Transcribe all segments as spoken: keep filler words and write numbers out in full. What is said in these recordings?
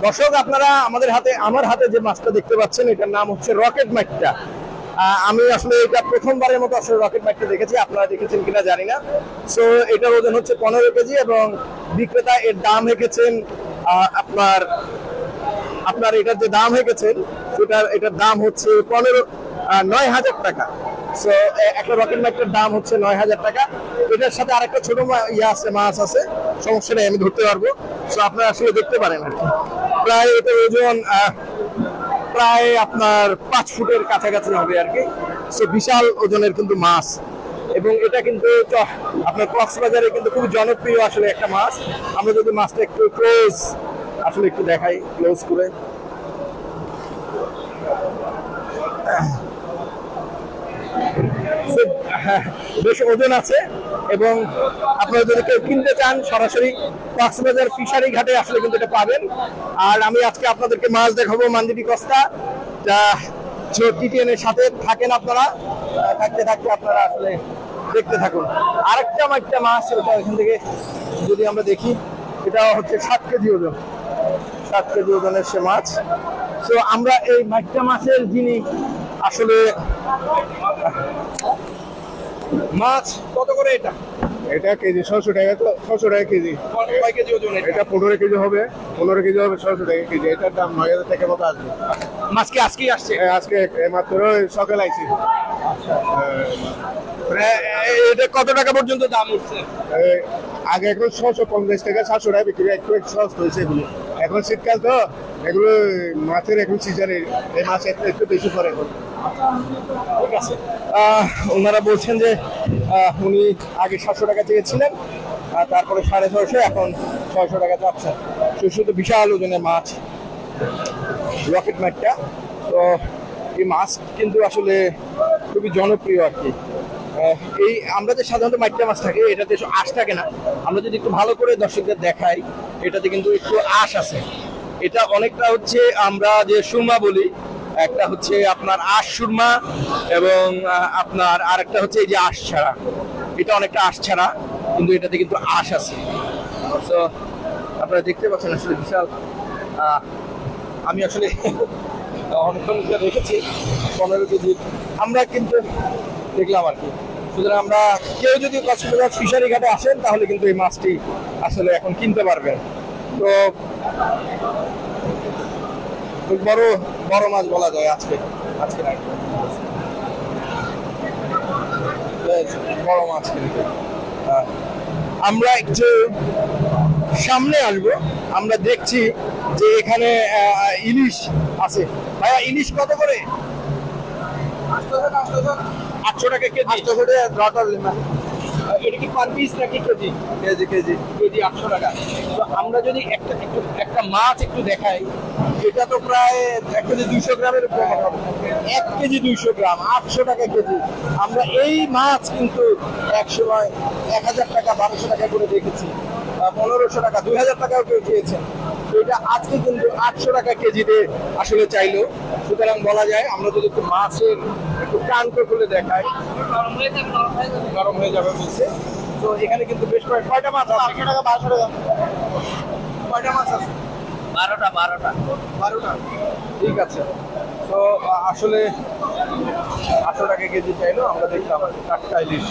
দর্শক আপনারা আমাদের হাতে আমার হাতে যে মাছটা দেখতে পাচ্ছেন এটার নাম হচ্ছে রকেট মাছটা। আমি আসলে এটা প্রথমবারের মতো আসলে রকেট মাছটা দেখেছি, আপনারা দেখেছেন কিনা জানি না। সো এটার ওজন হচ্ছে পনেরো কেজি এবং বিক্রেতা এর দাম রেখেছেন আপনার আপনার এটার যে দাম রেখেছেন সেটার এটার দাম হচ্ছে পনেরো নয় হাজার টাকা। সো একটা রকেট মাছটার দাম হচ্ছে নয় হাজার টাকা। এটার সাথে আরেকটা ছোট ইয়ে আছে, মাছ আছে, সমস্যা নেই, আমি ধরতে পারবো। সো আপনারা আসলে দেখতে পারেন আর কি। প্রায় এটার ওজন প্রায় আপনার পাঁচ ফুটের কাছাকাছি হবে আর কি। সো বিশাল ওজনের কিন্তু মাছ, এবং এটা কিন্তু আপনার কক্সবাজারে কিন্তু খুব জনপ্রিয় আসলে একটা মাছ। আমরা যদি মাছটা একটু ক্লোজ আসলে একটু দেখাই, ক্লোজ করে বেশ ওজন আছে, এবং আপনারা যদি কেউ কিনতে চান সরাসরি কক্সবাজার ফিশারি ঘাটে আসলে কিন্তু এটা পাবেন। আর আমি আজকে আপনাদেরকে মাছ দেখাবো মান্দিটি কস্তা, যা টিটিএন এর সাথে থাকেন আপনারা, থাকতে থাকতে আপনারা আসলে দেখতে থাকুন। আরেকটা একটা মাছ ওটা এখান থেকে যদি আমরা দেখি, এটা হচ্ছে সাত কেজি ওজন, সাত কেজি ওজনের সে মাছ। তো আমরা এই মাছটা মাছের যিনি আসলে মাছ কত করে এটা? এটা কেজি ছশো টাকা, তো ছশো টাকা কেজি। কয় কেজি ওজন? এটা পনেরো কেজি হবে, পনেরো কেজি হবে, ছশো টাকা কেজি। এটার দাম নয় হাজার টাকা মতো আসবে। মাছ কি আজকেই আসছে? আজকে মাত্র সকাল আইছি। এটা কত টাকা পর্যন্ত দাম উঠছে? আগে এখন ছশো পঞ্চাশ টাকা সাতশো টাকা বিক্রি, একটু একটু সস্তা হয়েছে এগুলো। এখন শীতকাল তো এগুলো মাছের এখন সিজনে এই মাছ একটু একটু বেশি পড়ে এখন। ঠিক আছে, ওনারা বলছেন যে উনি আগে সাতশো টাকা চেয়েছিলেন, তারপরে সাড়ে ছয়শো, এখন ছয়শো টাকা চাচ্ছেন। শুধু বিশাল ওজনের মাছ রকেট মাছটা। তো এই মাছ কিন্তু আসলে খুবই জনপ্রিয় আর কি। এই আমরা যে সাধারণত মাইটা মাছ থাকে এটাতে আঁশ থাকে না, আমরা যদি একটু ভালো করে দর্শকদের দেখাই এটাতে কিন্তু একটু আঁশ আছে। এটা অনেকটা হচ্ছে আমরা যে সুরমা বলি, একটা হচ্ছে আপনার আঁশ সুরমা, এবং আপনার আরেকটা হচ্ছে এই যে আঁশ ছাড়া। এটা অনেকটা আঁশ ছাড়া, কিন্তু এটাতে কিন্তু আঁশ আছে। তো আপনারা দেখতে পাচ্ছেন আসলে বিশাল। আমি আসলে অনেকক্ষণ রেখেছি পনেরো কেজি আমরা কিন্তু দেখলাম আর কি। সুতরাং আমরা কেউ যদি কক্সবাজার ফিশারি ঘাটে আসেন তাহলে কিন্তু এই মাছটি আসলে এখন কিনতে পারবেন। তো বড় বড় মাছ বলা যায় আজকে, আজকে বড় মাছ কিন্তু। আমরা একটু সামনে আসবো, আমরা দেখছি যে এখানে ইলিশ আছে। ভাইয়া ইলিশ কত করে? আটশো টাকা কেজি। আটশো টাকা এটা কি পার পিস নাকি কেজি? কেজি কেজি কেজি আটশো টাকা। তো আমরা যদি একটা একটু একটা মাছ একটু দেখাই, এটা তো প্রায় এক কেজি দুইশো গ্রামের উপরে হবে। এক কেজি দুইশো গ্রাম আটশো টাকা কেজি। আমরা এই মাছ কিন্তু এক সময় এক হাজার টাকা বারোশো টাকা করে দেখেছি, পনেরোশো টাকা, দুই হাজার টাকাও কেউ চেয়েছেন। এটা আজকে কিন্তু আটশো টাকা কেজিতে আসলে চাইলো। সুতরাং বলা যায় আমরা যদি একটু মাছের একটু কান খুলে দেখাই, গরম হয়ে যাবে বলছে। তো এখানে কিন্তু বেশ কয়েক কয়টা মাছ আছে? আটশো টাকা বারোশো টাকা কয়টা মাছ আছে? বারোটা বারোটা বারোটা ঠিক আছে। তো আসলে আটশো টাকা কেজি চাইলো, আমরা দেখলাম টাটকা ইলিশ।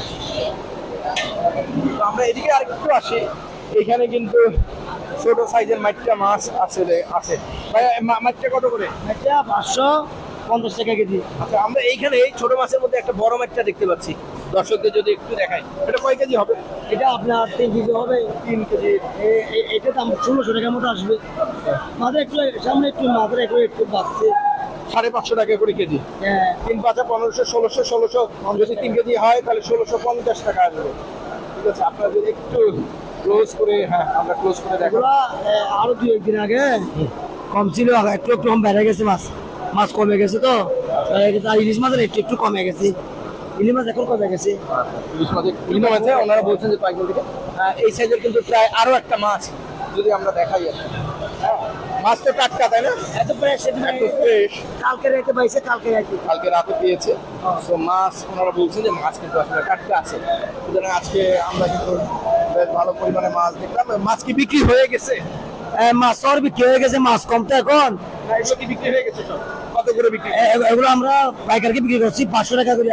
তো আমরা এদিকে আরেকটু আসি, এখানে কিন্তু ছোট সাইজের মাইটটা মাছ আছে আছে ভাইয়া, মাছটা কত করে? এটা পাঁচশো পঞ্চাশ টাকা কেজি। আচ্ছা, আমরা এইখানে এই ছোট মাছের মধ্যে একটা বড় মাছটা দেখতে পাচ্ছি, দর্শকদের যদি একটু দেখাই। এটা কয় কেজি হবে? এটা আপনার তিন কেজি হবে। তিন কেজি। এটা দাম ষোলোশো টাকার মতো আসবে। মাঝে একটু সামনে একটু মাঝে একটু একটু বাড়ছে, সাড়ে পাঁচশো টাকা করে কেজি। হ্যাঁ, তিন পাঁচা পনেরোশো, ষোলোশো ষোলোশো যদি তিন কেজি হয় তাহলে ষোলোশো পঞ্চাশ টাকা আসবে। ঠিক আছে, আপনারা যদি একটু ক্লোজ করে, হ্যাঁ আমরা ক্লোজ করে দেখো। আরো দুই একদিন আগে কম ছিল, একটু একটু কম বেড়ে গেছে, মাছ মাছ কমে গেছে। তো ইলিশ মাছের একটু একটু কমে গেছে, ইলিশ মাছ এখন কমে গেছে। ইলিশ মাছ ইলিশ মাছে ওনারা বলছেন যে পাইকারি থেকে এই সাইজের কিন্তু প্রায় আরো একটা মাছ যদি আমরা দেখাই। হ্যাঁ, মাছ তো টাটকা, তাই না? এত ফ্রেশ, এত ফ্রেশ। কালকে রাতে পাইছে, কালকে রাতে কালকে রাতে পেয়েছে। তো মাছ ওনারা বলছেন যে মাছ কিন্তু আসলে টাটকা আছে। সুতরাং আজকে আমরা কিন্তু বেশ ভালো পরিমাণে মাছ দেখলাম। মাছ কি বিক্রি হয়ে গেছে? মাছ বিক্রি হয়ে গেছে, মাছ কম তো এখন। এগুলো কি বিক্রি হয়ে গেছে সব? কত করে বিক্রি? এগুলো আমরা পাইকারকে বিক্রি করছি পাঁচশো টাকা করে।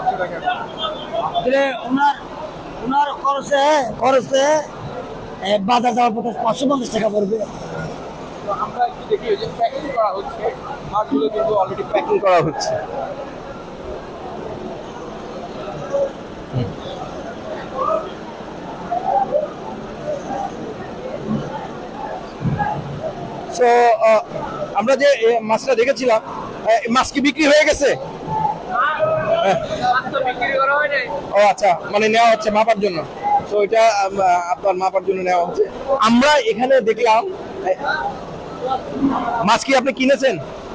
ওনার ওনার খরচে খরচে বাজার যাওয়ার পথে পাঁচশো পঞ্চাশ টাকা পড়বে। আমরা একটু দেখি যে প্যাকিং করা হচ্ছে, মাছগুলো কিন্তু অলরেডি প্যাকিং করা হচ্ছে। সো আমরা যে মাছটা দেখেছিলাম, মাছ কি বিক্রি হয়ে গেছে? ও আচ্ছা, মানে নেওয়া হচ্ছে মাপার জন্য। তো এটা আপনার মাপার জন্য নেওয়া হচ্ছে। আমরা এখানে দেখলাম মাছ কি আপনি কিনেছেন?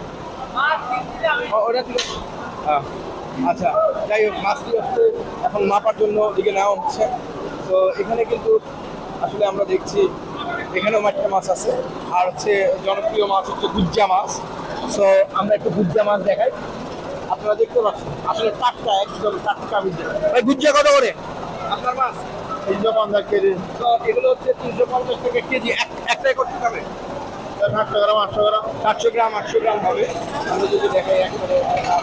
আচ্ছা, যাই হোক, মাছটি হচ্ছে এখন মাপার জন্য দিকে নেওয়া হচ্ছে। তো এখানে কিন্তু আসলে আমরা দেখছি এখানেও একটা মাছ আছে, আর হচ্ছে জনপ্রিয় মাছ হচ্ছে গুজ্জা মাছ। তো আমরা একটু গুজ্জা মাছ দেখাই, আপনারা দেখতে পাচ্ছেন আসলে টাটকা, একদম টাটকা গুজ্জা। ভাই গুজ্জা কত করে আপনার মাছ? তিনশো পঞ্চাশ কেজি। তো এগুলো হচ্ছে তিনশো পঞ্চাশ টাকা কেজি। একটাই করতে হবে সাতশো গ্রাম আটশো গ্রাম সাতশো গ্রাম আটশো গ্রাম হবে। আমরা যদি দেখাই একবারে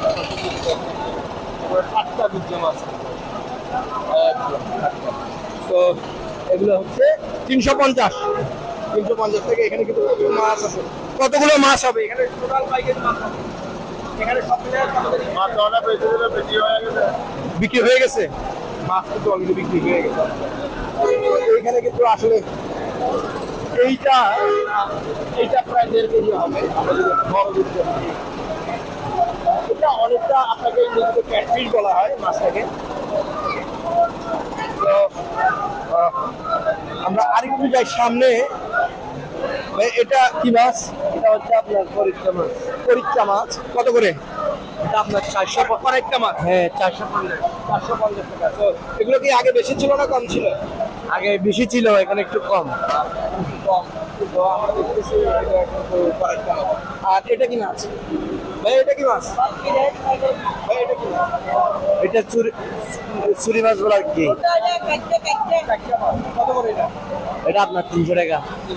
টাটকা গুজ্জা মাছ, তো এগুলো হচ্ছে তিনশো পঞ্চাশ তিনশো পঞ্চাশ থেকে। এখানে কিন্তু মাছ আছে, কতগুলো মাছ হবে এখানে? টোটাল পাইকারি মাছ হবে এখানে সব মিলিয়ে মাছ অনেক বেশি দিলে বেশি হয়ে গেছে, বিক্রি হয়ে গেছে। মাছ কিন্তু অলরেডি বিক্রি হয়ে গেছে। এইখানে কিন্তু আসলে এইটা এইটা প্রায় দেড় কেজি হবে। আমরা যদি বড় দুধ এটা অনেকটা আপনাকে ইংরেজিতে ক্যাটফিশ বলা হয় মাছটাকে। তো আমরা আরেকটু যাই সামনে। এটা কি মাছ? এটা হচ্ছে আপনার পরীক্ষা মাছ। পরীক্ষা মাছ কত করে? এটা আপনার চারশো পরীক্ষা মাছ। হ্যাঁ, চারশো পঞ্চাশ চারশো পঞ্চাশ টাকা। তো এগুলো কি আগে বেশি ছিল না কম ছিল? আগে বেশি ছিল, এখানে একটু কম। কম। তো আমরা দেখতেছি এটা কিন্তু পরীক্ষা মাছ। আর এটা কি মাছ ভাই? এটা কি মাছ ভাই? এটা কি মাছ? এটা চুরি চুরি মাছ বলা কি? কত করে এটা? এটা আপনার তিনশো টাকা।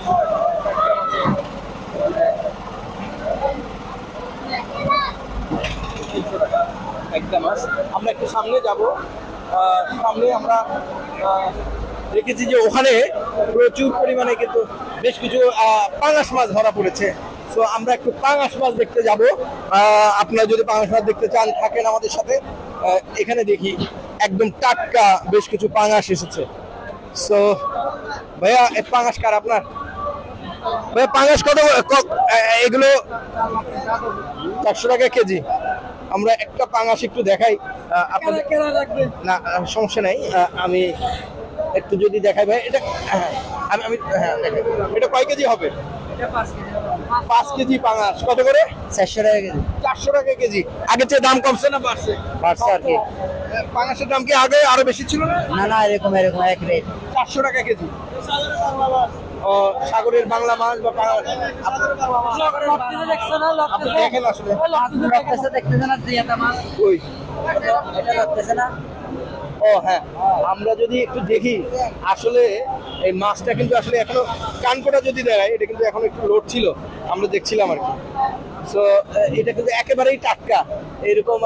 একটা মাছ। আমরা একটু সামনে যাব, সামনে আমরা দেখেছি যে ওখানে প্রচুর পরিমাণে কিন্তু বেশ কিছু পাঙাশ মাছ ধরা পড়েছে। তো আমরা একটু পাঙাশ মাছ দেখতে যাব। আপনারা যদি পাঙাশ মাছ দেখতে চান থাকেন আমাদের সাথে। এখানে দেখি একদম টাটকা বেশ কিছু পাঙাশ এসেছে। সো ভাইয়া, এই পাঙাশ কার আপনার? ভাইয়া পাঙাশ কত? এগুলো চারশো টাকা কেজি। আমরা একটা পাঙাশ একটু দেখাই আপনাদের। না সমস্যা নাই, আমি একটু যদি দেখাই ভাই। এটা আমি আমি হ্যাঁ দেখাই। এটা কয় কেজি হবে? পাঁচ কেজি পাঙাশ কত করে? চারশো টাকা কেজি। চারশো টাকা কেজি। আগের চেয়ে দাম কমছে না বাড়ছে? বাড়ছে আর কি। পাঙাশের দাম কি আগে আরো বেশি ছিল না? না না, এরকম এরকম এক রেট। চারশো টাকা কেজি। ও সাগরের বাংলা মাছ বা পাঙাশ আপনি দেখেন আসলে ওই ও হ্যাঁ, আমরা যদি একটু দেখি আসলে এই মাছটা কিন্তু আসলে এখনো কানকোটা যদি দেখায়, এটা কিন্তু এখন একটু লোড ছিল, আমরা দেখছিলাম আর কি। সো এটা কিন্তু একেবারেই টাটকা। এরকম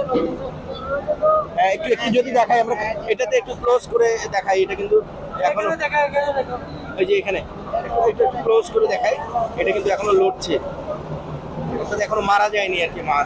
একটু একটু যদি দেখাই আমরা, এটাতে একটু ক্লোজ করে দেখাই। এটা কিন্তু এখনো এই যে এখানে একটু একটু ক্লোজ করে দেখাই, এটা কিন্তু এখনো লড়ছে, এখনো মারা যায়নি আর কি মাছ।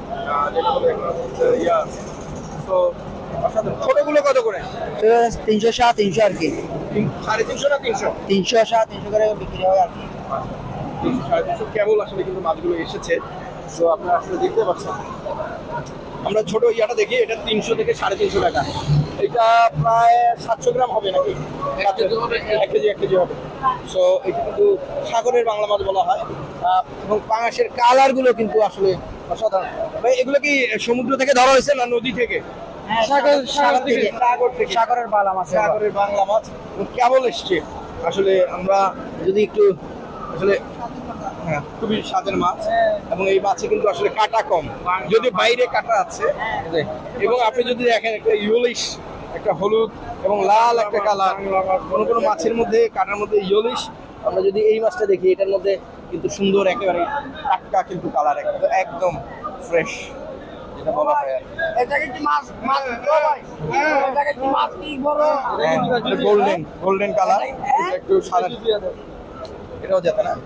তো ছোটগুলো কত করে? তিনশো সাত তিনশো আর কি। সাড়ে তিনশো না তিনশো? তিনশো সাত তিনশো করে বিক্রি হয় আর কি। সাড়ে তিনশো কেবল আসলে কিন্তু মাছগুলো এসেছে। তো আপনারা আসলে দেখতে পাচ্ছেন, আমরা ছোট ইয়াটা দেখি, এটা তিনশো থেকে সাড়ে তিনশো টাকা। এটা প্রায় সাতশো গ্রাম হবে নাকি? এক কেজি এক কেজি হবে। সো এটা কিন্তু সাগরের বাংলা মাছ বলা হয়। এবং পাঙাশের কালার গুলো কিন্তু আসলে অসাধারণ। ভাই এগুলো কি সমুদ্র থেকে ধরা হয়েছে না নদী থেকে? সাগর সাগর থেকে। সাগর থেকে। সাগরের বাংলা মাছ। সাগরের বাংলা মাছ কেবল এসছে। আসলে আমরা যদি একটু আসলে হ্যাঁ, খুবই স্বাদের মাছ। এবং এই মাছে কিন্তু আসলে কাটা কম, যদি বাইরে কাটা আছে। এবং আপনি যদি দেখেন একটা ইলিশ, একটা হলুদ এবং লাল একটা কালার, কোনো কোনো মাছের মধ্যে কাটার মধ্যে ইলিশ আমরা যদি এই মাছটা দেখি, এটার মধ্যে কিন্তু সুন্দর একেবারে টাটকা কিন্তু কালার, একদম ফ্রেশ যেটা বলা হয়। গোল্ডেন গোল্ডেন কালার, একটু সাদা, এটাও যেতে না।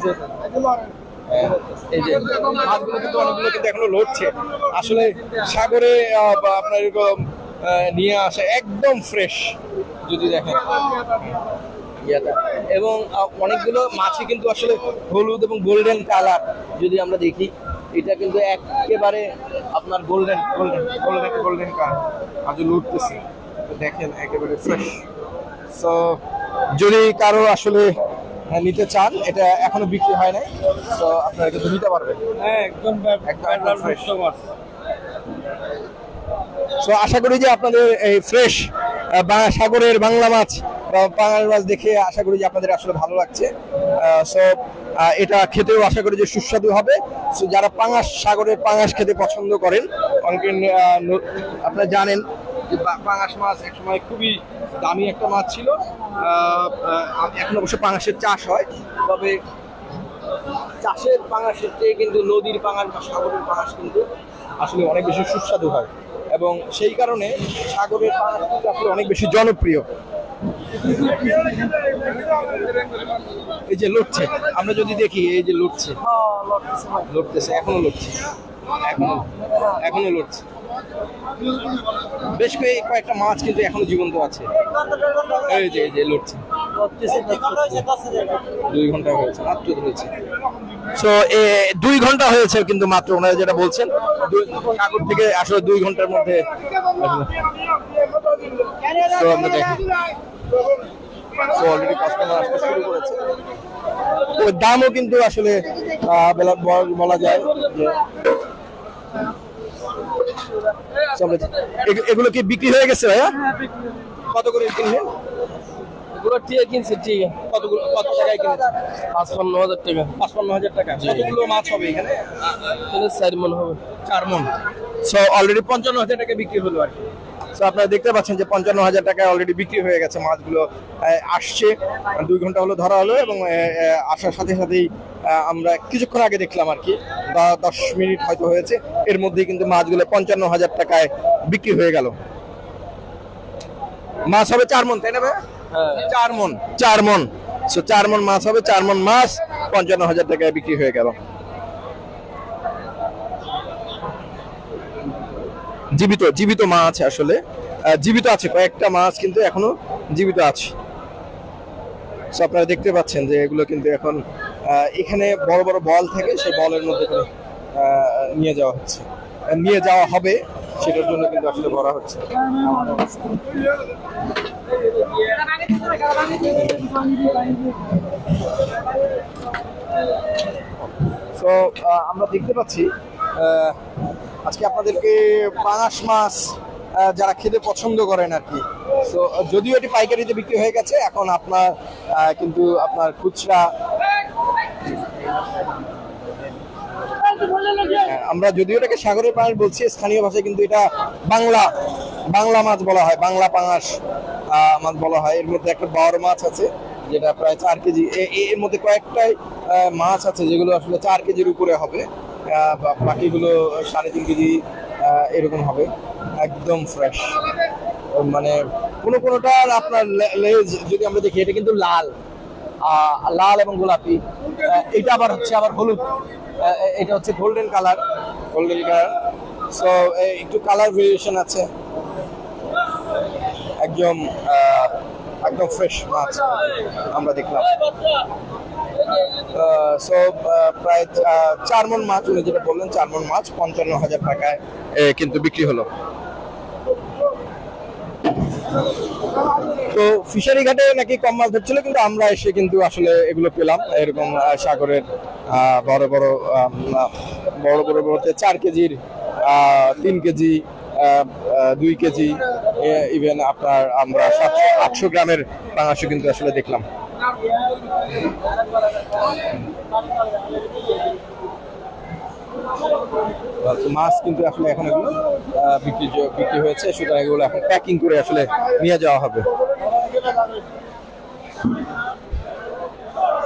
এই যে মাছগুলো কিন্তু অনেকগুলো কিন্তু এখনো লড়ছে। আসলে সাগরে আপনার এরকম নিয়ে আসে একদম ফ্রেশ যদি দেখেন, এবং অনেকগুলো মাছই কিন্তু আসলে হলুদ এবং গোল্ডেন কালার যদি আমরা দেখি, এটা কিন্তু একেবারে আপনার golden golden golden golden colour আজ লুটতেছি দেখেন, একেবারে ফ্রেশ। সো যদি কারো আসলে নিতে চান, এটা এখনো বিক্রি হয় নাই, তো আপনারা কিন্তু নিতে পারবেন। হ্যাঁ, একদম একদম ফ্রেশ মাছ। সো আশা করি যে আপনাদের এই ফ্রেশ সাগরের বাংলা মাছ বা পাঙাশ মাছ দেখে আশা করি যে আপনাদের আসলে ভালো লাগছে। সো এটা খেতেও আশা করি যে সুস্বাদু হবে। সো যারা পাঙাশ, সাগরের পাঙাশ খেতে পছন্দ করেন, অনেকে আপনারা জানেন যে পাঙাশ মাছ একসময় খুবই দামি একটা মাছ ছিল। এখন অবশ্য পাঙাশের চাষ হয়, তবে চাষের পাঙাশের চেয়ে কিন্তু নদীর পাঙাশ বা সাগরের পাঙাশ কিন্তু আসলে অনেক বেশি সুস্বাদু হয়, এবং সেই কারণে সাগরের পাঙাশ কিন্তু আসলে অনেক বেশি জনপ্রিয়। এই যে লড়ছে, আমরা যদি দেখি, এই যে লড়ছে লড়তেছে এখনো লড়ছে এখনো এখনো লড়ছে বেশ কয়েকটা মাছ কিন্তু এখনো জীবন্ত আছে। এই যে এই যে লড়ছে, দুই ঘন্টা হয়েছে মাত্র ধরেছে। সো দুই ঘন্টা হয়েছে কিন্তু মাত্র, ওনারা যেটা বলছেন সাগর থেকে আসলে দুই ঘন্টার মধ্যে। তো আমরা দেখি অলরেডি কাস্টমার আসতে শুরু করেছে। ওর দামও কিন্তু আসলে বলা যায় যে এগুলো কি বিক্রি হয়ে গেছে ভাইয়া? কত করে কিনলেন? এগুলো ঠিক কিনছে, ঠিক কতগুলো, কত টাকায় কিনেছে? পাঁচপান্ন হাজার টাকা। পাঁচপান্ন হাজার টাকা। কতগুলো মাছ হবে এখানে? চার মন হবে। চার মন। সো অলরেডি পঞ্চান্ন হাজার টাকা বিক্রি হলো আর কি। তো আপনারা দেখতে পাচ্ছেন যে পঞ্চান্ন হাজার টাকায় অলরেডি বিক্রি হয়ে গেছে মাছগুলো। আসছে, দুই ঘন্টা হলো ধরা হলো, এবং আসার সাথে সাথেই আমরা কিছুক্ষণ আগে দেখলাম আর কি, বা দশ মিনিট হয়তো হয়েছে, এর মধ্যেই কিন্তু মাছগুলো পঞ্চান্ন হাজার টাকায় বিক্রি হয়ে গেল। মাছ হবে চার মন, তাই না ভাই? চার মন, চার মন। সো চার মন মাছ হবে, চার মন মাছ পঞ্চান্ন হাজার টাকায় বিক্রি হয়ে গেল। জীবিত জীবিত মাছ আসলে জীবিত আছে, কয়েকটা মাছ কিন্তু এখনো জীবিত আছে। সো আপনারা দেখতে পাচ্ছেন যে এগুলো কিন্তু এখন এখানে বড় বড় বল থাকে, সেই বলের মধ্যে করে নিয়ে যাওয়া হচ্ছে, নিয়ে যাওয়া হবে, সেটার জন্য কিন্তু আসলে ভরা হচ্ছে। সো আমরা দেখতে পাচ্ছি আজকে আপনাদেরকে পাঙাশ মাছ যারা খেতে পছন্দ করেন আর কি। তো যদিও এটি পাইকারিতে বিক্রি হয়ে গেছে, এখন আপনার কিন্তু আপনার খুচরা, আমরা যদিও এটাকে সাগরের পাঙাশ বলছি, স্থানীয় ভাষায় কিন্তু এটা বাংলা বাংলা মাছ বলা হয়, বাংলা পাঙাশ মাছ বলা হয়। এর মধ্যে একটা বড় মাছ আছে যেটা প্রায় চার কেজি, এর মধ্যে কয়েকটাই মাছ আছে যেগুলো আসলে চার কেজির উপরে হবে, বাকিগুলো সাড়ে তিন কেজি এরকম হবে, একদম ফ্রেশ। মানে কোনো কোনোটার আপনার লেজ যদি আমরা দেখি, এটা কিন্তু লাল লাল এবং গোলাপি, এটা আবার হচ্ছে আবার হলুদ, এটা হচ্ছে golden colour golden colour so একটু কালার ভেরিয়েশন আছে, একদম একদম ফ্রেশ মাছ আমরা দেখলাম। সো প্রায় চার মন মাছ, উনি যেটা বললেন চার মন মাছ পঞ্চান্ন হাজার টাকায় কিন্তু বিক্রি হলো। তো ফিশারি ঘাটে নাকি কম মাছ ধরছিল, কিন্তু আমরা এসে কিন্তু আসলে এগুলো পেলাম, এরকম সাগরের বড় বড় বড় বড় বড়তে চার কেজির, তিন কেজি, দুই কেজি, ইভেন আপনার আমরা সাতশো আটশো গ্রামের পাঙাশও কিন্তু আসলে দেখলাম। মাছ কিন্তু আসলে এখন এগুলো বিক্রি বিক্রি হয়েছে, সুতরাং এগুলো এখন প্যাকিং করে আসলে নিয়ে যাওয়া হবে।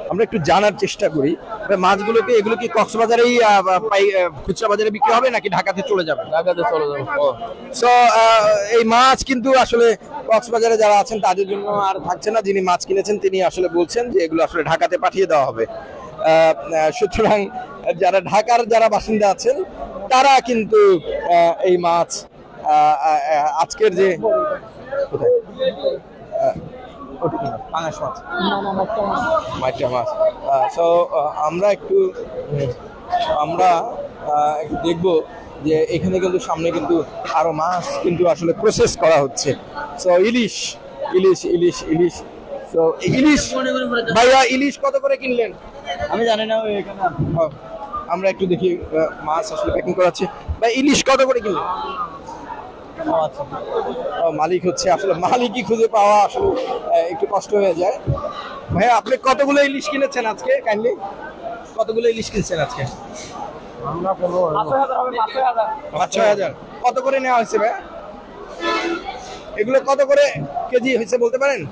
আমরা একটু জানার চেষ্টা করি মাছগুলোকে, এগুলো কি কক্সবাজারেই আহ, পাই আহ, খুচরা বাজারে বিক্রি হবে নাকি ঢাকাতে চলে যাবে? ঢাকাতে চলে যাবে। সো এই মাছ কিন্তু আসলে কক্সবাজারে যারা আছেন তাদের জন্য আর থাকছে না। যিনি মাছ কিনেছেন তিনি আসলে বলছেন যে এগুলো আসলে ঢাকাতে পাঠিয়ে দেওয়া হবে। আহ, আহ, সুতরাং যারা ঢাকার যারা বাসিন্দা আছেন তারা কিন্তু আহ, এই মাছ আহ, আহ, আজকের যে কোথায় আহ, ওটা কি মাছ? পাঙাশ মাছ, মাইটা মাছ। সো আমরা একটু উম, আমরা আহ, একটু দেখবো যে এখানে কিন্তু সামনে কিন্তু আরো মাছ কিন্তু আসলে প্রসেস করা হচ্ছে। সো ইলিশ ইলিশ ইলিশ ইলিশ তো ইলিশ ভাইয়া ইলিশ কত করে কিনলেন? আমি জানি না ওই এখানে ও, আমরা একটু দেখি আহ, মাছ আসলে প্যাকিং করা হচ্ছে। ভাই ইলিশ কত করে কিনলেন? ও আচ্ছা। ও, মালিক হচ্ছে আসলে মালিকই খুঁজে পাওয়া আসলে আহ, একটু কষ্ট হয়ে যায়। ভাইয়া আপনি কতগুলো ইলিশ কিনেছেন আজকে? কাইন্ডলি কতগুলো ইলিশ কিনছেন আজকে? আমরা কোনো পাঁচ ছয় হাজার। কত করে নেওয়া হয়েছে ভাই? এগুলো কত করে কেজি হয়েছে বলতে পারেন?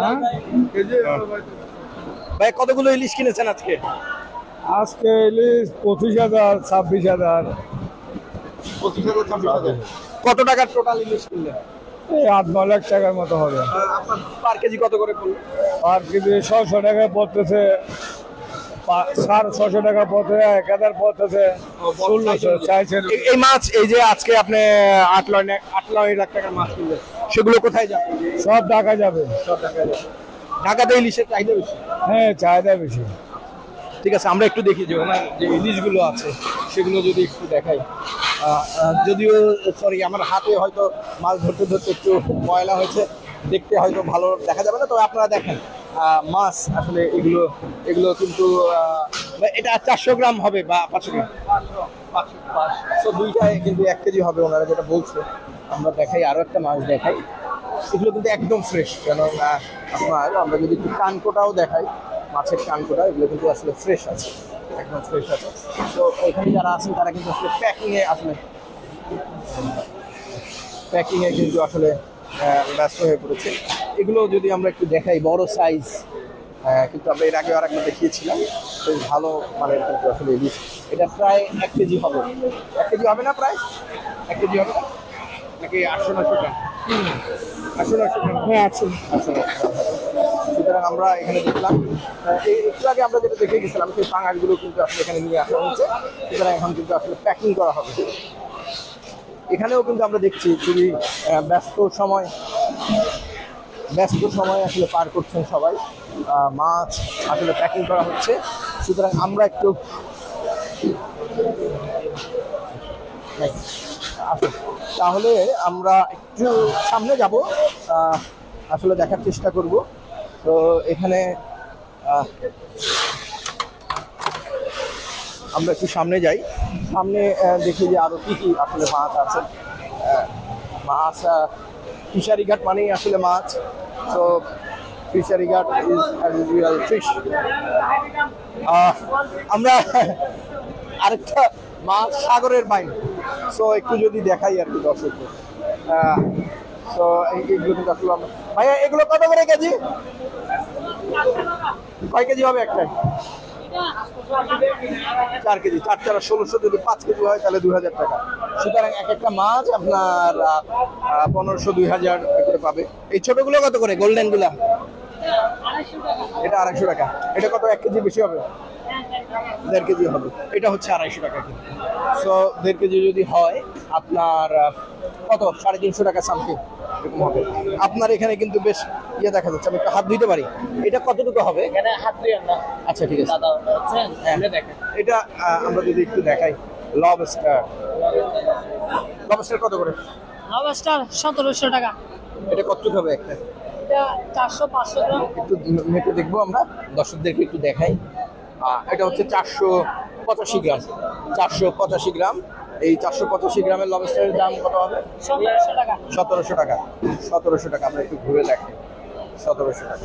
ভাই কতগুলো ইলিশ কিনেছেন আজকে? আজকে ইলিশ পঁচিশ হাজার ছাব্বিশ হাজার পঁচিশ হাজার ছাব্বিশ হাজার। কত টাকার টোটাল ইলিশ কিনলেন? এই আট নয় লাখ টাকার মতো হবে। আপনার পার কেজি কত করে পড়লো? আর কেজি ছশো টাকা পড়তেছে, পা- সাড়ে ছশো টাকা পড়তেছে, এক হাজার পড়তেছে, ষোলোশো চাইছেন। এই- এই মাছ এই যে আজকে আপনি আট নয় লাখ আট নয় লাখ টাকার মাছ কিনলেন, সেগুলো কোথায় যাবে? সব টাকা যাবে। সব টাকা যাবে। ঢাকাতে ইলিশের চাহিদা বেশি। হ্যাঁ, চাহিদা বেশি। ঠিক আছে, আমরা একটু দেখি যে ওনার যে ইলিশগুলো আছে সেগুলো যদি একটু দেখাই। আহ, আহ, যদিও সরি আমার হাতে হয়তো মাছ ধরতে ধরতে একটু ময়লা হয়েছে, দেখতে হয়তো ভালো দেখা যাবে না, তবে আপনারা দেখেন আহ, মাছ আসলে এগুলো এগুলো কিন্তু আহ, এটা চারশো গ্রাম হবে বা পাঁচশো গ্রাম, পাঁচশো দুইটায় কিন্তু এক কেজি হবে ওনারা যেটা বলছে। আমরা দেখাই আরো একটা মাছ দেখাই, এগুলো কিন্তু একদম ফ্রেশ। কেন আহ, আপনার আমরা যদি একটু কানকোটাও দেখাই, মাছের কানকোটা এগুলো কিন্তু আসলে ফ্রেশ আছে, একদম ফ্রেশ আছে। তো এখানে যারা আছেন তারা কিন্তু আসলে প্যাকিংয়ে আসলে প্যাকিংয়ে কিন্তু আসলে আহ, ব্যস্ত হয়ে পড়েছে। এগুলো যদি আমরা একটু দেখাই, বড় সাইজ কিন্তু আমরা এর আগে আর একটা দেখিয়েছিলাম, বেশ ভালো মানের কিন্তু আসলে ইলিশ। এটা প্রায় এক কেজি হবে, এক কেজি হবে না, প্রায় এক কেজি হবে না নাকি আটশো নশো গ্রাম? আটশো নশো গ্রাম, হ্যাঁ আটশো আটশো নশো গ্রাম। সুতরাং আমরা এখানে দেখলাম আহ, এই একটু আগে আমরা যেটা দেখে গেছিলাম সেই পাঙাশগুলো কিন্তু আসলে এখানে নিয়ে আসা হয়েছে। সুতরাং এখন কিন্তু আসলে প্যাকিং করা হবে। এখানেও কিন্তু আমরা দেখছি খুবই আহ, ব্যস্ত সময় ব্যস্ত সময় আসলে পার করছেন সবাই। আহ, মাছ আসলে প্যাকিং করা হচ্ছে। সুতরাং আমরা একটু আসুন, তাহলে আমরা একটু সামনে যাব, আহ, আসলে দেখার চেষ্টা করব। তো এখানে আহ, আমরা একটু সামনে যাই, সামনে আহ, দেখি যে আরো কি কি আসলে মাছ আছে। আহ, মাছ ফিশারি ঘাট মানেই আসলে মাছ। তো ফিশারি ঘাট ইজ অ্যাজ ইউজুয়াল ফিশ। আমরা আরেকটা মাছ সাগরের বাইন, সো একটু যদি দেখাই আর কি দর্শকদের। তো এইগুলো কিন্তু আসলে আমরা ভাইয়া এগুলো কত করে কেজি? কয় কেজি হবে একটাই? চার কেজি, চার চার ষোলোশো, যদি পাঁচ কেজি হয় তাহলে দুই হাজার টাকা। সুতরাং এক একটা মাছ আপনার পনেরোশো দুই হাজার করে পাবে। এই ছোটগুলো কত করে, গোল্ডেন গুলা? এটা আড়াইশো টাকা। এটা কত, এক কেজি বেশি হবে? দেড় কেজি হবে। এটা হচ্ছে আড়াইশো টাকা কেজি। সো দেড় কেজি যদি হয় আপনার আহ, কত, সাড়ে তিনশো টাকা সামথিং এরকম হবে। আপনার এখানে কিন্তু বেশ ইয়ে দেখা যাচ্ছে, আমি একটু হাত ধুইতে পারি। এটা কতটুকু হবে? এখানে হাত দিয়ে না। আচ্ছা ঠিক আছে। দাদা বুঝছেন? এখানে দেখেন। এটা আহ, আমরা যদি একটু দেখাই, লবস্টার লবস্টার কত করে? লবস্টার সতেরোশো টাকা। এটা কতটুকু হবে একটা? এটা চারশো পাঁচশো গ্রাম। একটু মেপে দেখবো আমরা, দর্শকদেরকে একটু দেখাই। আহ, এটা হচ্ছে চারশো পঁচাশি গ্রাম, চারশো পঁচাশি গ্রাম। এই চারশো পঁচাশি গ্রামের লবস্টারের দাম কত হবে? সতেরোশো টাকা। সতেরোশো টাকা। সতেরোশো টাকা আমরা একটু ঘুরে দেখাই, সতেরোশো টাকা।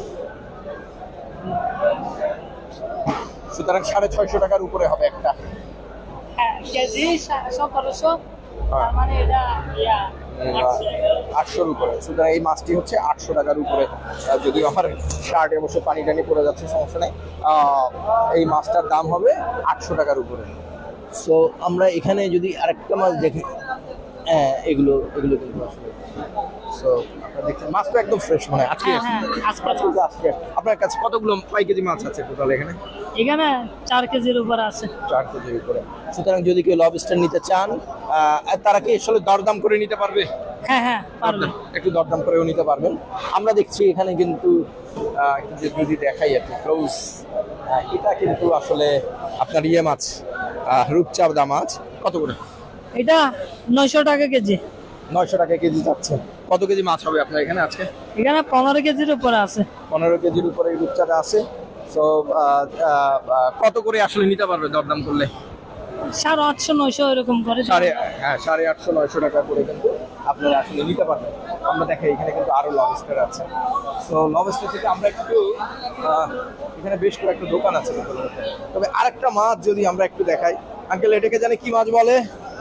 সুতরাং সাড়ে ছয়শো টাকার উপরে হবে একটা। হ্যাঁ, কেজি সতেরোশো। হ্যাঁ। তার মানে এটা ইয়া আটশোর উপরে। সুতরাং এই মাছটি হচ্ছে আটশো টাকার উপরে। আহ, যদিও আমার শার্টে অবশ্য পানি টানি পড়ে যাচ্ছে, সমস্যা নেই। আহ, এই মাছটার দাম হবে আটশো টাকার উপরে। সো আমরা এখানে যদি আরেকটা মাছ দেখি, হ্যাঁ এগুলো এগুলো কিন্তু আসলে সো আপনারা দেখছেন মাছ তো একদম ফ্রেশ মনে হয় আজকে হ্যাঁ, হ্যাঁ, আজকে আজকে আজকে আপনার কাছে কতগুলো কয় কেজি মাছ আছে টোটাল এখানে? এখানে চার কেজির উপরে আছে। চার কেজির উপরে। সুতরাং যদি কেউ লবস্টার নিতে চান আহ, তারা কি আসলে দরদাম করে নিতে পারবে? হ্যাঁ হ্যাঁ পারবে। একটু দরদাম করেও নিতে পারবেন। আমরা দেখছি এখানে কিন্তু আহ, একটু যে যদি দেখাই একটু ক্লোজ, এটা কিন্তু আসলে আপনার ইয়ে মাছ, আহ, রূপচাঁদা মাছ। কত করে? এটা নয়শো টাকা কেজি। নয়শো টাকা কেজি যাচ্ছে। কত কেজি মাছ হবে আপনার এখানে আজকে? এখানে পনেরো কেজির উপরে আছে। পনেরো কেজির উপরে এই রূপচাঁদা আছে। তো কত করে আসলে নিতে পারবে দরদাম করলে? সাড়ে আটশো নয়শো এরকম করে। সাড়ে হ্যাঁ সাড়ে আটশো নয়শো টাকা করে কিন্তু আপনারা আসলে নিতে পারবেন। আমরা দেখি এখানে কিন্তু আরো লবস্টার আছে। তো লবস্টার থেকে আমরা একটু আহ, এখানে বেশ কয়েকটা দোকান আছে, তবে আরেকটা মাছ যদি আমরা একটু দেখাই। আঙ্কেল এটাকে জানি কি মাছ বলে?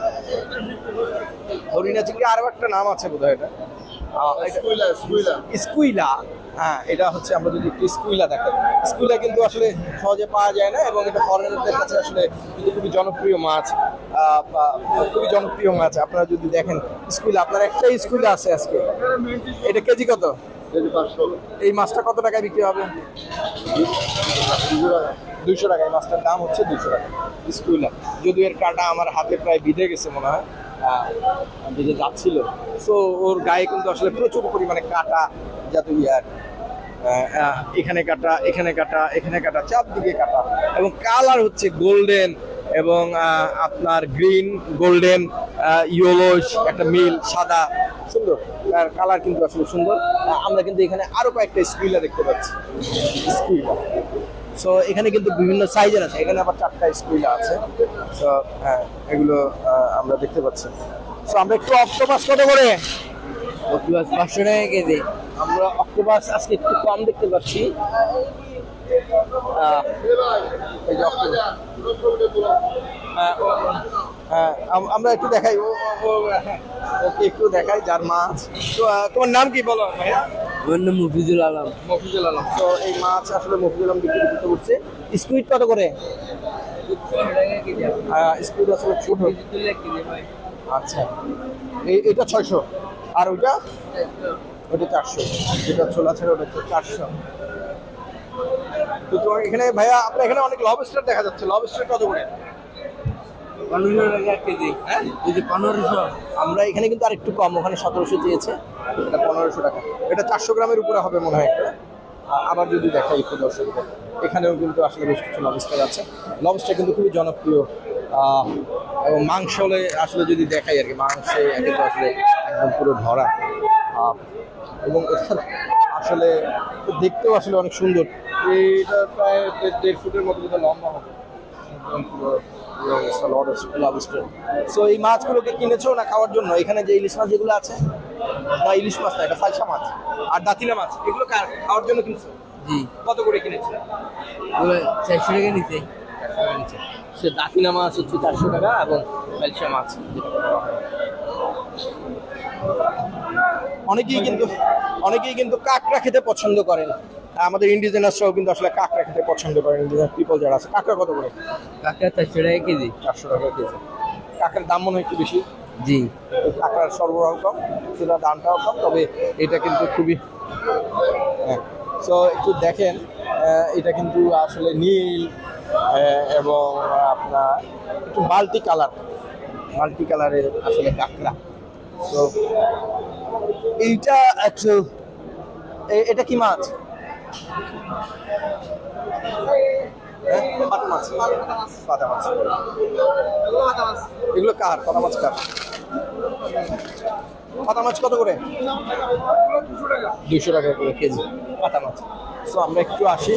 হরিণা চিংড়ি, আরো একটা নাম আছে বোধহয় এটা। আহ, এটা- স্কুইলা। হ্যাঁ এটা হচ্ছে আমরা যদি একটু স্কুইলা দেখাই, স্কুইলা কিন্তু আসলে সহজে পাওয়া যায় না এবং এটা ফরেনারদের কাছে আসলে কিন্তু খুবই জনপ্রিয় মাছ। আহ, বা খুবই জনপ্রিয় মাছ। আপনারা যদি দেখেন স্কুইলা, আপনার একটাই স্কুইলা আছে আজকে। এটা কেজি কত? এই মাছটা কত টাকায় বিক্রি হবে? দুইশো টাকা। এই মাছটার দাম হচ্ছে দুইশো টাকা স্কুইলা। যদিও এর কাঁটা আমার হাতে প্রায় বিঁধে গেছে মনে হয়, বিঁধে যাচ্ছিল। সো ওর গায়ে কিন্তু আসলে প্রচুর পরিমাণে কাঁটা জাতীয় ইয়ার, এখানে কাটা এখানে কাটা এখানে কাটা চারদিকে কাটা, এবং কালার হচ্ছে গোল্ডেন এবং আহ, আপনার গ্রিন গোল্ডেন ইয়েলোস একটা মিল সাদা, সুন্দর তার কালার কিন্তু আসলে সুন্দর। আহ, আমরা কিন্তু এখানে আরো কয়েকটা স্কুইলা দেখতে পাচ্ছি। স্কুইলা সো এখানে কিন্তু বিভিন্ন সাইজের আছে, এখানে আবার চারটা স্কুইলা আছে। সো হ্যাঁ এগুলো আহ, আমরা দেখতে পাচ্ছি। সো আমরা একটু অক্টোপাস কত করে? অক্টোপাস পাঁচশো টাকা কেজি। আমরা অক্টোপাস আজকে একটু কম দেখতে পাচ্ছি। আহ, এই যে অক্টোপাস, হ্যাঁ, ও- হ্যাঁ, আম- আমরা একটু দেখাই ও ও- ও- হ্যাঁ, ওকে একটু দেখাই যার মাছ। তো আহ, তোমার নাম কি বলো ভাইয়া? আমার নাম মফিজুল আলম। মফিজুল আলম। তো এই মাছ আসলে মফিজুল আলম বিক্রি করতে করছে। স্কুইড কত করে? স্কুইড আসলে ছোট। আচ্ছা এই এটা ছয়শো, আর ওইটা ওইটা চারশো, যেটা ছোলা ছিল ওটা চারশো। তো তোমার এখানে ভাইয়া আপনার এখানে অনেক লবস্টার দেখা যাচ্ছে, লবস্টার কত করে? পনেরো টাকা কেজি। হ্যাঁ যদি পনেরোশো। আমরা এখানে কিন্তু আর একটু কম, ওখানে সতেরোশো চেয়েছে, এটা পনেরোশো টাকা। এটা চারশো গ্রামের উপরে হবে মনে হয় একটা। আ- আবার যদি দেখাই একটু দর্শকদের, এখানেও কিন্তু আসলে বেশ কিছু লবস্টার আছে। লবস্টার কিন্তু খুবই জনপ্রিয়। আহ, এবং মাংস হলে আসলে যদি দেখাই আর কি, মাংসে একে তো আসলে একদম পুরো ভরা। আহ, এবং এটা আসলে দেখতেও আসলে অনেক সুন্দর। এইটা প্রায় দেড়- দেড় ফুটের মতো যেটা লম্বা হবে একদম পুরো লবস্টার। সো এই মাছগুলোকে কিনেছো না খাওয়ার জন্য? এখানে যে ইলিশ মাছ যেগুলো আছে, না ইলিশ মাছ না, এটা ফাইসা মাছ আর দাতিলা মাছ, এগুলো কার খাওয়ার জন্য কিনছো? জি। কত করে কিনেছো? ওগুলো চারশো টাকা নিতে। সে দাতিলা মাছ হচ্ছে চারশো টাকা এবং ফাইসা মাছ যেটা বলা হয়। অনেকেই কিন্তু অনেকেই কিন্তু কাঁকড়া খেতে পছন্দ করেন। আমাদের ইন্ডিজেনাসরাও কিন্তু আসলে কাঁকড়া খেতে পছন্দ করেন, ইন্ডিজেনাস পিপল যারা আছে। কাঁকড়া কত করে? কাঁকড়া চারশো টাকা কেজি। চারশো টাকা কেজি। কাঁকড়ার দাম মনে হয় একটু বেশি। জি। কাঁকড়ার সরবরাহ কম, সেটা দামটাও কম, তবে এটা কিন্তু খুবই হ্যাঁ। সো একটু দেখেন, আহ, এটা কিন্তু আসলে নীল আহ, এবং আপনার একটু মাল্টি কালার, মাল্টি কালারের আসলে কাঁকড়া। তো এইটা একটু এ- এটা কি মাছ? হ্যাঁ, পাতা মাছ। পাতা মাছ। এগুলো কার? পাতা মাছ কার? পাতা মাছ কত করে? দুইশো টাকা করে কেজি পাতা মাছ। তো আমরা একটু আসি।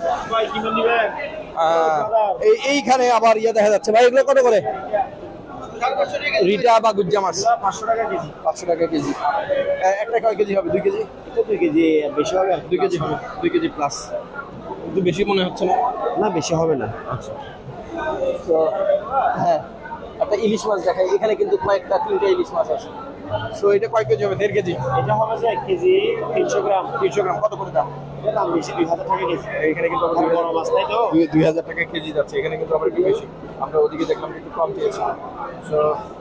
আহ, এই- এইখানে আবার ইয়ে দেখা যাচ্ছে ভাই, এগুলো কত করে? রিটা বা গুজ্জা মাছ পাঁচশো টাকা কেজি। পাঁচশো টাকা কেজি। এ- একটা কয় কেজি হবে? দুই কেজি? দুই কেজি বেশি হবে। দুই কেজি হবে, দুই কেজি প্লাস। একটু বেশি মনে হচ্ছে না? না বেশি হবে না। আচ্ছা। তো হ্যাঁ, একটা ইলিশ মাছ দেখাই। এখানে কিন্তু কয়েকটা তিনটা ইলিশ মাছ আছে। সো এটা কয় কেজি হবে? দেড় কেজি। এটা হবে যে এক কেজি তিনশো গ্রাম। তিনশো গ্রাম কত করে দাম? এটা দাম বেশি, দুই হাজার টাকা কেজি। এখানে কিন্তু আবার বড় মাছ তাই তো? দুই- দুই হাজার টাকা কেজি যাচ্ছে, এখানে কিন্তু আবার একটু বেশি। আমরা ওদিকে দেখলাম একটু কম দিয়েছে। সো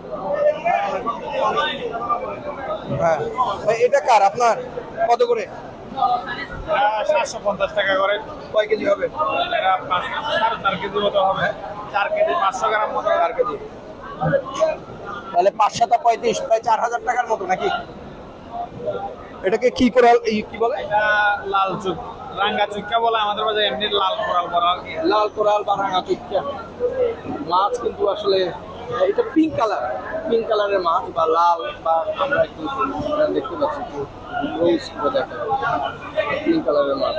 হ্যাঁ ভাই, এটা কার আপনার? কত করে? সাতশো পঞ্চাশ টাকা করে। কয় কেজি হবে? এটা পাঁচ সাড়ে চার কেজি মতো হবে। চার কেজি পাঁচশো গ্রাম মতো। চার কেজি, তাহলে পাঁচ সাতা পঁয়ত্রিশ, প্রায় চার হাজার টাকার মতো নাকি? এটাকে কি কোরাল এই কি বলে? এটা লাল চুক, রাঙ্গা চুক্কা বলে আমাদের বাজারে, এমনি লাল কোরাল বলা আর কি। লাল কোরাল বা রাঙা চুক্কা মাছ কিন্তু আসলে এটা পিঙ্ক কালার, পিঙ্ক কালারের মাছ বা লাল, বা আমরা একটু দেখতে পাচ্ছি একটু রোজ করে দেখা পিঙ্ক কালারের মাছ।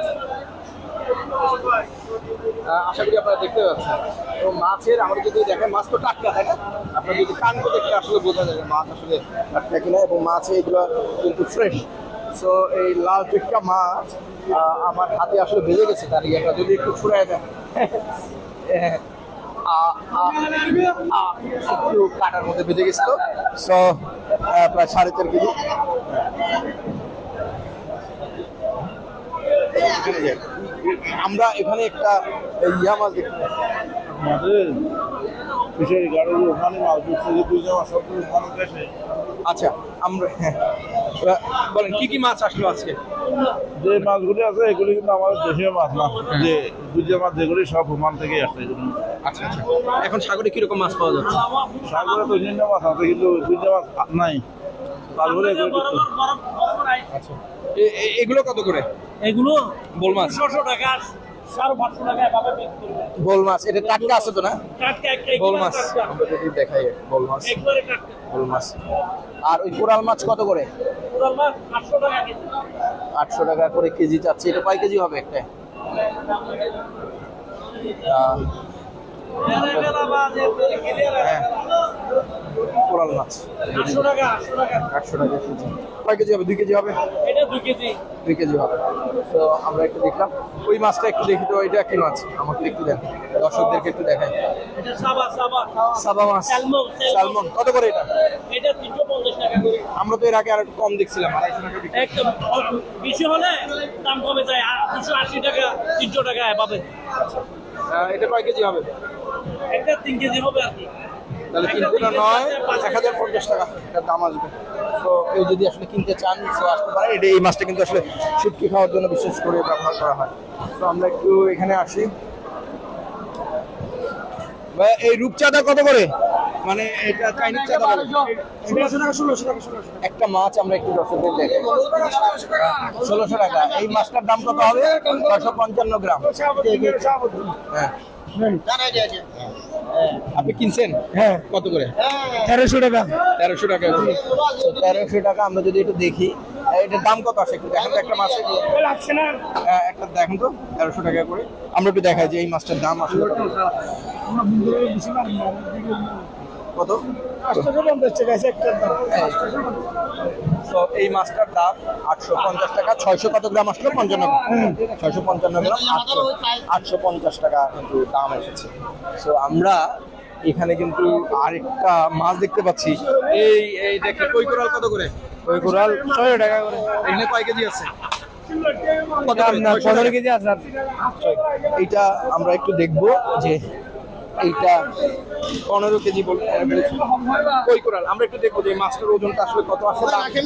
আহ, আশা করি আপনারা দেখতে পাচ্ছেন। তো মাছের আমরা যদি দেখেন, মাছ তো টাটকা, তাই না? আপনার যদি কানকে দেখলে আসলে বোঝা যায় যে মাছ আসলে টাটকা কিনা, এবং মাছে এগুলো কিন্তু ফ্রেশ। সো এই লাল চুক্কা মাছ আহ, আমার হাতে আসলে ভেজে গেছে, তার ইয়েটা যদি একটু ছুড়াই দেন আ- আ- আ- একটু কাটার মধ্যে বেঁধে গেছিল। সো প্রায় সাড়ে চার কেজি। আমরা এখানে একটা ইয়া মাছ দেখতে পাচ্ছি। আমাদের ফিশারি গাড়ির ওখানে মাছ উঠছে যে দুই জামা সব ওখানে দেশে। আচ্ছা, আমরা হ্যাঁ বলেন কি কি মাছ আসলো আজকে? যে মাছগুলি আছে এগুলি কিন্তু আমাদের দেশীয় মাছ না, যে দুই মাছ যেগুলি সব ওমান থেকে আসে এগুলি। আচ্ছা আচ্ছা, এখন সাগরে কিরকম মাছ পাওয়া যাচ্ছে? সাগরে তো অন্যান্য মাছ আছে কিন্তু দুই মাছ নাই, তারপরে এগুলো করতে। আচ্ছা, এ- এ- এগুলো কত করে? এগুলো বোল মাছ। ছশো টাকা, সাড়ে পাঁচশো টাকা এভাবে বিক্রি করবে। বোল মাছ এটা টাটকা আছে তো না? টাটকা এক বোল মাছ আমরা যদি দেখাই, বোল মাছ, একবারে টাটকা। বোল মাছ। আর ওই কোরাল মাছ কত করে? পুরাল মাছ আটশো টাকা কেজি। আটশো টাকা করে কেজি চাচ্ছে। এটা কয় কেজি হবে একটা? আহ, হ্যাঁ, কোরাল মাছ আটশো টাকা, আটশো টাকা। আটশো টাকা কেজি। কয় কেজি হবে? দুই কেজি হবে? এটা দুই কেজি। দুই কেজি হবে। তো আমরা একটু দেখলাম ওই মাছটা, একটু দেখি তো এটা কি মাছ, আমাকে একটু দেন, দর্শকদেরকে একটু দেখাই। এটা সাবা, সাবা। সাবা মাছ, স্যালমন, স্যালমন। স্যালমন কত করে এটা? এটা তিনশো পঞ্চাশ টাকা করে। আমরা তো এর আগে আর একটু কম দেখছিলাম, আড়াইশো টাকা বিক্রি। একদম বেশি হলে দাম কমে যায়, দুশো আশি টাকা, তিনশো টাকা পাবে। আহ, এটা কয় কেজি হবে? একটা তিন কেজি হবে আর কি। তাহলে তিন গুণা নয়, এক হাজার পঞ্চাশ টাকা এটার দাম আসবে। তো কেউ যদি আসলে কিনতে চান তো আসতে পারে। এটা এই মাছটা কিন্তু আসলে শুটকি খাওয়ার জন্য বিশেষ করে ব্যবহার করা হয়। তো আমরা একটু এখানে আসি। ভাই, এই রূপচাঁদা কত করে? মানে এটা চাইনিজ চাঁদা বলে। ষোলোশো টাকা, ষোলোশো টাকা, ষোলোশো টাকা। একটা মাছ আমরা একটু দর্শকদের দেখাই। ষোলোশো টাকা। এই মাছটার দাম কত হবে? ছয়শো পঞ্চান্ন গ্রাম। হ্যাঁ, আপনি কিনছেন? হ্যাঁ, কত করে? তেরোশো টাকা। তেরোশো টাকা করে। So, তেরোশো টাকা আমরা যদি একটু দেখি এটার দাম কত আসে একটু দেখেন তো। একটা মাছের লাগছে না? আহ, একটা দেখেন তো, তেরোশো টাকা করে। আমরা একটু দেখাই যে এই মাছটার দাম আসলে কত। কত? আটশো পঞ্চাশ টাকা আছে একটার দাম। তো এই মাছটার দাম আটশো পঞ্চাশ টাকা। ছয়শো কত গ্রাম আসলো? পঞ্চান্ন গ্রাম। ছয়শো পঞ্চান্ন গ্রাম, আটশো আটশো পঞ্চাশ টাকা কিন্তু দাম এসেছে। তো আমরা এখানে কিন্তু আরেকটা মাছ দেখতে পাচ্ছি। এই এই দেখে কই কোরাল কত করে? ওই কোরাল ছয়শো টাকা করে। এখানে কয় কেজি আছে? কত করে? না, ছয়শো পনেরো টাকা। কেজি আছে। এইটা আমরা একটু দেখবো যে এইটা পনেরো কেজি বল কই কোরাল। আমরা একটু দেখবো যে এই মাছটার ওজনটা আসলে কত আসে।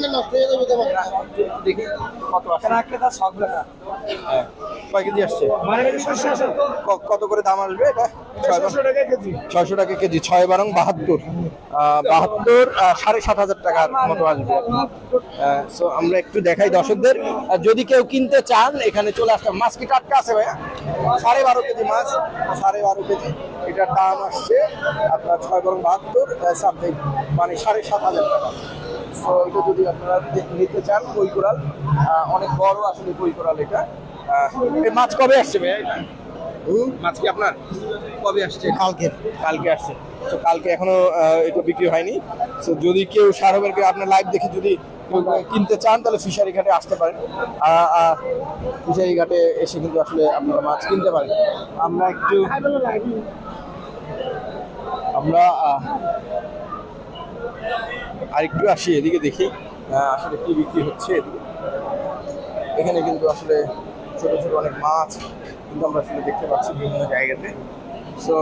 দেখি কত আসে। হ্যাঁ, কয় কেজি আসছে? ক- কত করে দাম আসবে এটা? ছয়শো টাকা কেজি। ছয় বারং বাহাত্তর, আহ, বাহাত্তর আহ, সাড়ে সাত হাজার টাকার মতো আসবে। সো আমরা একটু দেখাই দর্শকদের, আর যদি কেউ কিনতে চান এখানে চলে আসতে। মাছ কি টাটকা আছে ভাইয়া? সাড়ে বারো কেজি মাছ, সাড়ে বারো কেজি। এটার দাম আসছে আপনার ছয় বারং বাহাত্তর, সামথিং মানে সাড়ে সাত হাজার টাকা। সো এটা যদি আপনারা দে- নিতে চান, কই কোরাল আহ, অনেক বড় আসলে কই কোরাল এটা। আহ, এই মাছ কবে আসছে ভাইয়া এটা? মাছ কি আপনার কবে আসছে? কালকে। কালকে আসছে। তো কালকে এখনো আহ, এটা বিক্রি হয়নি। তো যদি কেউ সারবেরকে আপনার লাইভ দেখে যদি কেউ কিনতে চান তাহলে ফিশারি ঘাটে আসতে পারেন। আহ, আহ, ফিশারি ঘাটে এসে কিন্তু আসলে আপনারা মাছ কিনতে পারেন। আমরা একটু আমরা আহ, আর একটু আসি এদিকে দেখি আহ, আসলে কি বিক্রি হচ্ছে এদিকে। এখানে কিন্তু আসলে ছোট ছোট অনেক মাছ কিন্তু আমরা আসলে দেখতে পাচ্ছি বিভিন্ন জায়গাতে। সো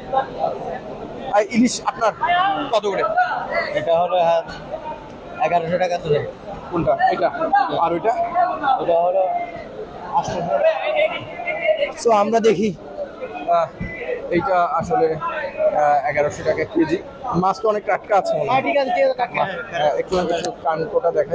ইলিশ আপনার কত করে? এটা হলো হ্যাঁ এগারোশো টাকা তো। কোনটা? এটা আর ওইটা? এটা হলো আটশোশো। সো আমরা দেখি আহ, এইটা আসলে আহ, এগারোশো টাকা কেজি। মাছ তো অনেক টাটকা আছে মনে হয়। ঠিক আছে ঠিক আছে কাকা। আহ, একটু একটু কানকোটা দেখাই।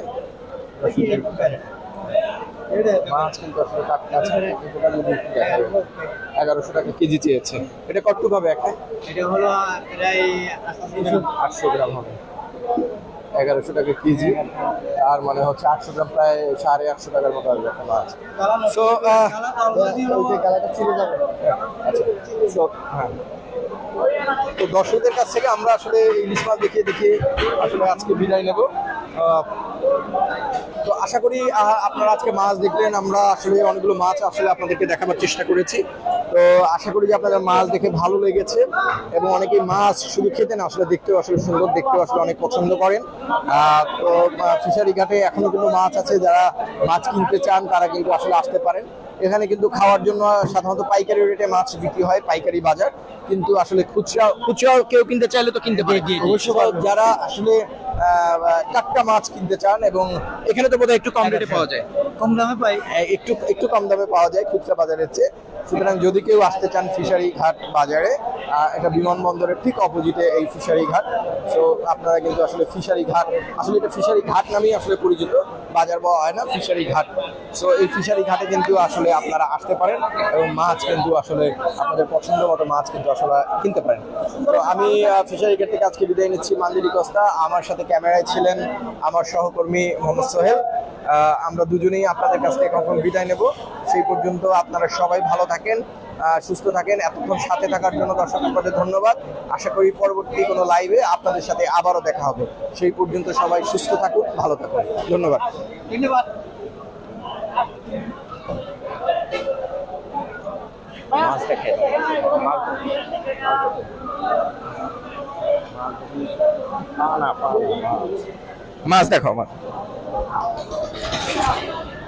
মাছ কিন্তু আসলে টাটকা আছে। কানকোটা যদি একটু দেখাই। এগারোশো টাকা কেজি চেয়েছে। এটা কতটুকু হবে একটা? এটা হলো প্রায় আটশো গ্রাম হবে। এগারোশো টাকা কেজি, আর মানে হচ্ছে আটশো গ্রাম প্রায় সাড়ে আটশো টাকার মতো আসবে একটা মাছ। সো গালাটা ছিঁড়ে যাবে। আচ্ছা, সো হ্যাঁ, তো দর্শকদের কাছ থেকে আমরা আসলে ইলিশ মাছ দেখিয়ে দেখিয়ে আসলে আজকে বিদায় নেব। আহ, তো আশা করি আহ, আপনারা আজকে মাছ দেখলেন। আমরা আসলে অনেকগুলো মাছ আসলে আপনাদেরকে দেখাবার চেষ্টা করেছি। তো আশা করি যে আপনাদের মাছ দেখে ভালো লেগেছে, এবং অনেকেই মাছ শুধু খেতে না, আসলে দেখতেও আসলে সুন্দর, দেখতেও আসলে অনেক পছন্দ করেন। আহ, তো ফিশারি ঘাটে এখনো কিন্তু মাছ আছে, যারা মাছ কিনতে চান তারা কিন্তু আসলে আসতে পারেন। এখানে কিন্তু খাওয়ার জন্য সাধারণত পাইকারি রেটে মাছ বিক্রি হয়, পাইকারি বাজার। কিন্তু আসলে খুচরা খুচরা কেউ কিনতে চাইলে তো কিনতে পারে। অবশ্যই যারা আসলে আহ, টাটকা মাছ কিনতে চান, এবং এখানে তো বোধহয় একটু কম রেটে পাওয়া যায়, কম দামে পাই। একটু একটু কম দামে পাওয়া যায় খুচরা বাজারের চেয়ে। সুতরাং যদি কেউ আসতে চান ফিশারি ঘাট বাজারে, আহ, এটা বিমানবন্দরের ঠিক অপোজিটে এই ফিশারি ঘাট। সো আপনারা কিন্তু আসলে ফিশারি ঘাট, আসলে এটা ফিশারি ঘাট নামেই আসলে পরিচিত, বাজার বলা হয় না, ফিশারি ঘাট। সো এই ফিশারি ঘাটে কিন্তু আসলে আপনারা আসতে পারেন, এবং মাছ কিন্তু আসলে আপনাদের পছন্দ মতো মাছ কিন্তু আসলে কিনতে পারেন। তো আমি আহ, ফিশারি ঘাট থেকে আজকে বিদায় নিচ্ছি, মান্দিরি কস্তা। আমার সাথে ক্যামেরায় ছিলেন আমার সহকর্মী মোহাম্মদ সোহেল। আহ, আমরা দুজনেই আপনাদের কাছ থেকে কখন বিদায় নেব। সেই পর্যন্ত আপনারা সবাই ভালো থাকেন, আহ, সুস্থ থাকেন। এতক্ষণ সাথে থাকার জন্য দর্শক আপনাদের ধন্যবাদ। আশা করি পরবর্তী কোনো লাইভে আপনাদের সাথে আবারও দেখা হবে। সেই পর্যন্ত সবাই সুস্থ থাকুন, ভালো থাকুন। ধন্যবাদ। ধন্যবাদ। মাছ দেখে মাছ দেখো মাছ।